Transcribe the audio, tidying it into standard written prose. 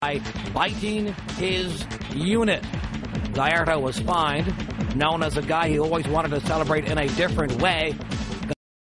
by biting his unit. Gallardo was fined, known as a guy who always wanted to celebrate in a different way.